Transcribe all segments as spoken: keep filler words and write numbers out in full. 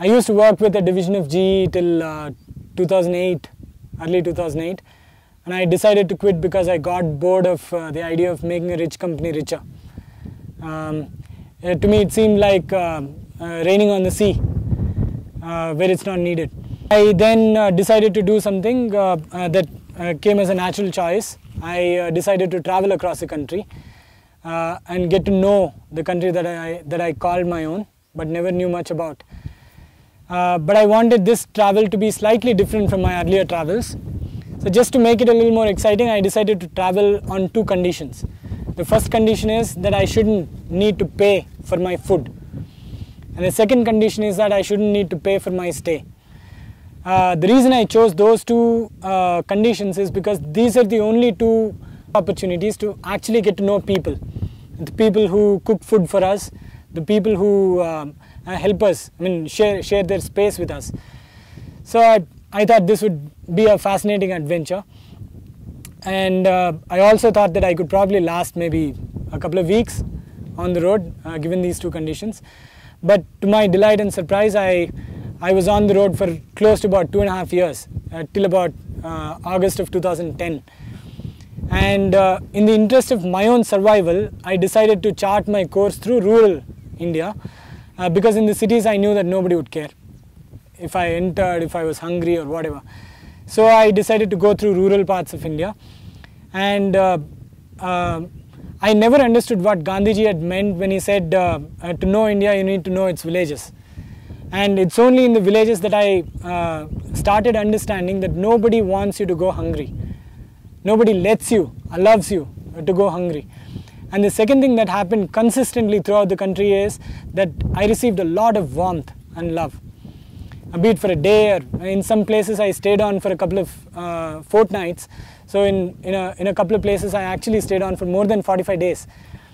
I used to work with a division of G E till uh, two thousand eight, early two thousand eight, and I decided to quit because I got bored of uh, the idea of making a rich company richer. Um, uh, to me it seemed like uh, uh, raining on the sea uh, where it's not needed. I then uh, decided to do something uh, uh, that uh, came as a natural choice. I uh, decided to travel across the country uh, and get to know the country that I, that I called my own but never knew much about. Uh, but I wanted this travel to be slightly different from my earlier travels. So just to make it a little more exciting, I decided to travel on two conditions. The first condition is that I shouldn't need to pay for my food. And the second condition is that I shouldn't need to pay for my stay. Uh, the reason I chose those two uh, conditions is because these are the only two opportunities to actually get to know people. The people who cook food for us, the people who um, help us, I mean share, share their space with us. So I, I thought this would be a fascinating adventure. And uh, I also thought that I could probably last maybe a couple of weeks on the road uh, given these two conditions. But to my delight and surprise, I I was on the road for close to about two and a half years, uh, till about uh, August of two thousand ten. And uh, in the interest of my own survival, I decided to chart my course through rural India uh, because in the cities I knew that nobody would care if I entered, if I was hungry or whatever. So I decided to go through rural parts of India. And uh, uh, I never understood what Gandhiji had meant when he said uh, uh, to know India you need to know its villages. And it's only in the villages that I uh, started understanding that nobody wants you to go hungry. Nobody lets you, allows you to go hungry. And the second thing that happened consistently throughout the country is that I received a lot of warmth and love. Be it for a day, or in some places I stayed on for a couple of uh, fortnights. So in, in, a, in a couple of places I actually stayed on for more than forty-five days.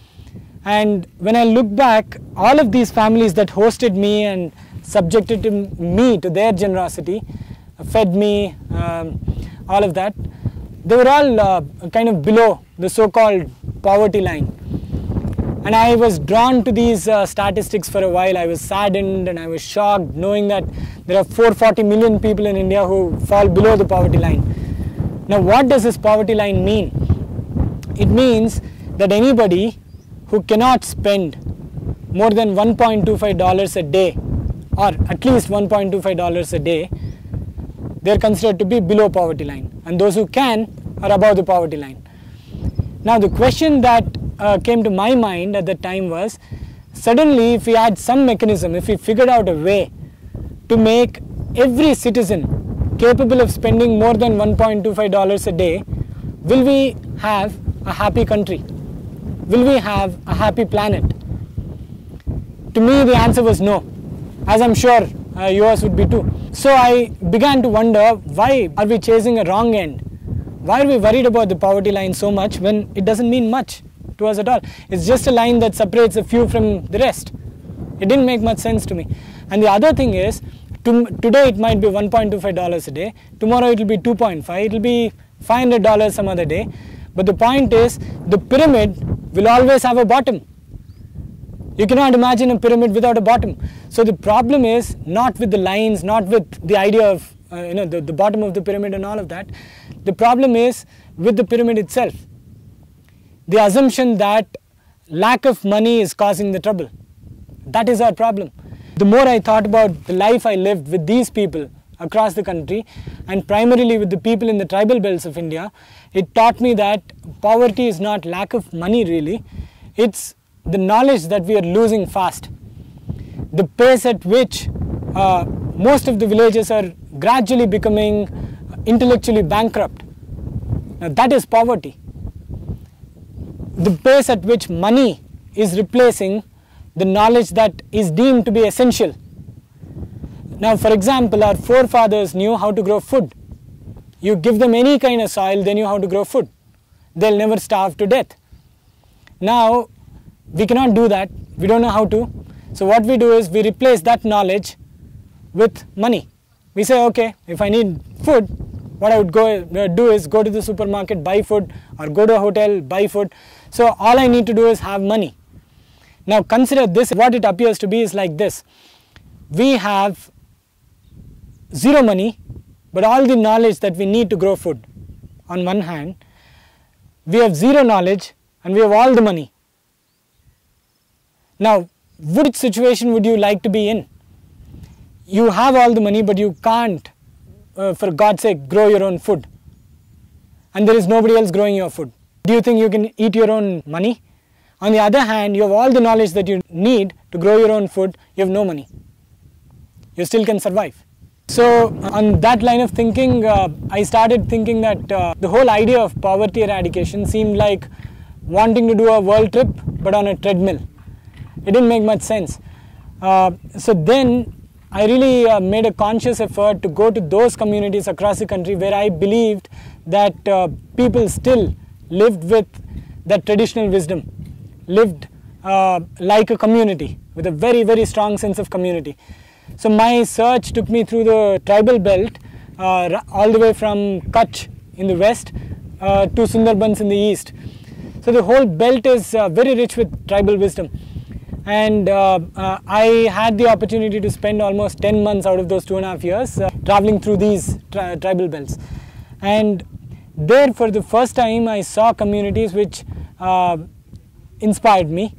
And when I look back, all of these families that hosted me and subjected to me to their generosity, fed me, um, all of that, they were all uh, kind of below the so-called poverty line. And I was drawn to these uh, statistics for a while. I was saddened and I was shocked knowing that there are four hundred forty million people in India who fall below the poverty line. Now what does this poverty line mean? It means that anybody who cannot spend more than one point two five dollars a day, or at least one point two five dollars a day, they are considered to be below poverty line, and those who can are above the poverty line. Now the question that uh, came to my mind at that time was, suddenly if we had some mechanism, if we figured out a way to make every citizen capable of spending more than one point two five dollars a day, will we have a happy country? Will we have a happy planet? To me the answer was no, as I'm sure uh, yours would be too. So I began to wonder, why are we chasing a wrong end? Why are we worried about the poverty line so much when it doesn't mean much to us at all? It's just a line that separates a few from the rest. It didn't make much sense to me. And the other thing is, to, today it might be one point two five dollars a day, tomorrow it will be two point five, it will be five hundred dollars some other day. But the point is, the pyramid will always have a bottom. You cannot imagine a pyramid without a bottom. So the problem is not with the lines, not with the idea of uh, you know the, the bottom of the pyramid and all of that. The problem is with the pyramid itself. The assumption that lack of money is causing the trouble. That is our problem. The more I thought about the life I lived with these people across the country, and primarily with the people in the tribal belts of India, it taught me that poverty is not lack of money really. It's the knowledge that we are losing fast. The pace at which uh, most of the villages are gradually becoming intellectually bankrupt. Now that is poverty. The pace at which money is replacing the knowledge that is deemed to be essential. Now for example, our forefathers knew how to grow food. You give them any kind of soil, they knew how to grow food. They'll never starve to death. Now we cannot do that, we don't know how to. So what we do is we replace that knowledge with money. We say, okay, if I need food, what I would go uh, do is go to the supermarket, buy food, or go to a hotel, buy food. So all I need to do is have money. Now consider this, what it appears to be is like this. We have zero money, but all the knowledge that we need to grow food on one hand. We have zero knowledge and we have all the money. Now, which situation would you like to be in? You have all the money, but you can't, uh, for God's sake, grow your own food. And there is nobody else growing your food. Do you think you can eat your own money? On the other hand, you have all the knowledge that you need to grow your own food, you have no money. You still can survive. So, on that line of thinking, uh, I started thinking that uh, the whole idea of poverty eradication seemed like wanting to do a world trip, but on a treadmill. It didn't make much sense. Uh, so then, I really uh, made a conscious effort to go to those communities across the country where I believed that uh, people still lived with that traditional wisdom, lived uh, like a community, with a very, very strong sense of community. So my search took me through the tribal belt, uh, all the way from Kutch in the west uh, to Sundarbans in the east. So the whole belt is uh, very rich with tribal wisdom. And uh, uh, I had the opportunity to spend almost ten months out of those two and a half years uh, traveling through these tri tribal belts. And there, for the first time, I saw communities which uh, inspired me.